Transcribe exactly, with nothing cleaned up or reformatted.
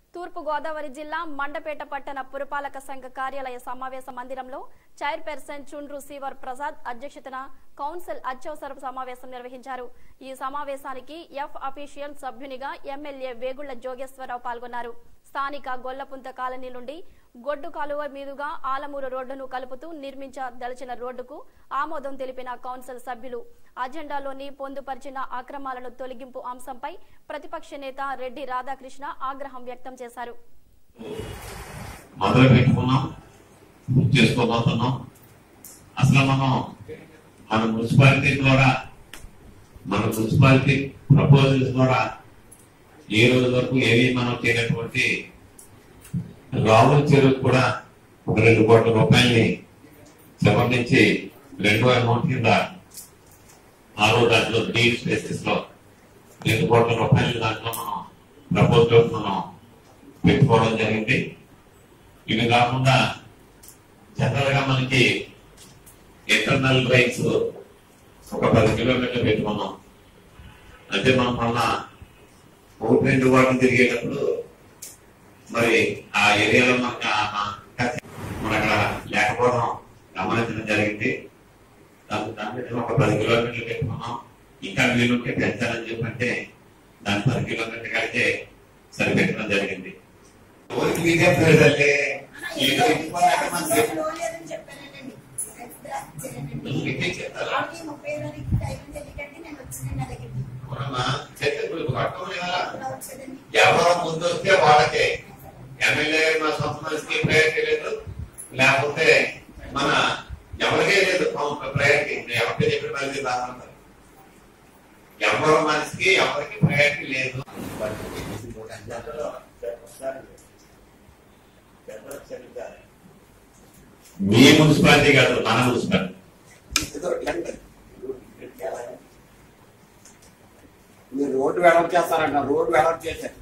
తూర్పు గోదావరి జిల్లా మండపేట పట్టణ పురపాలక సంఘ కార్యాలయ సమావేశ మందిరంలో చైర్పర్సన్ చుండ్రు శ్రీవర్ ప్రసాద్ అధ్యక్షతన కౌన్సిల్ అత్యవసర సమావేశం నిర్వహించారు। ఈ సమావేశానికి ఎఫ్ అఫీషియల్ సభ్యునిగా ఎమ్మెల్యే వేగుళ్ల జోగేశ్వరరావు పాల్గొన్నారు। స్థానిక గొల్లపుంత కాలనీ నుండి గొడ్డు కాలువ మీదుగా ఆలమూరు రోడ్డును కలుపుతూ నిర్మించదలిచిన రోడ్డుకు ఆమోదం తెలిపిన కౌన్సిల్ సభ్యులు అజెండాలోని పొందుపరిచిన అక్రమాలను తొలగింపు అంశంపై ప్రతిపక్ష నేత రెడ్డి రాధాకృష్ణ ఆగ్రహం వ్యక్తం చేశారు। మొదలు పెట్టుకున్నాం చేసుకోబోతున్నాం। అసలు మనం మన మున్సిపాలిటీ ద్వారా మన మున్సిపాలిటీ ప్రపోజల్స్ ద్వారా ఏ రోజు వరకు ఏవి మనం చేయనటువంటి రావుల చెరువు కూడా ఒక రెండు కోట్ల రూపాయలని సంబంధించి రెండో అమౌంట్ కింద ఆరో దాంట్లో డీడ్ స్పేసెస్ లో రెండు కోట్ల రూపాయల దాంట్లో మనం ప్రపోజల్ మనం పెట్టుకోవడం జరిగింది। ఇవి కాకుండా జనరల్ గా మనకి ఇంటర్నల్ డ్రైన్స్ ఒక పది కిలోమీటర్లు పెట్టుకున్నాం। అంటే మనం మొన్న ఓట్ రెండు వాటిని తిరిగేటప్పుడు మరి ఆ ఏరియాలో మనకు మన అక్కడ లేకపోవడం గమనించడం జరిగింది। దాని దాని ఒక పది కిలోమీటర్లు పెట్టుకున్నాం। ఇంకా వీలుంటే పెంచాలని చెప్పంటే దాని పది కిలోమీటర్లు కలిగే సరిపెట్టడం జరిగింది। ఎవరో ముందు వస్తే వాళ్ళకే ఎమ్మెల్యే మన సొంత మనిషికి ప్రయారిటీ లేదు, లేకపోతే మన ఎవరికే లేదు ప్రయారిటీ। ఎవరికే చెప్పిన మనిషి రాదంటారు, ఎవరో మనిషికి ఎవరికి ప్రయారిటీ లేదు। మీ మున్సిపాలిటీ కాదు, మన మున్సిపాలిటీ మీరు రోడ్డు వెడల్పు చేస్తారంట, రోడ్డు వెడల్పు చేశారు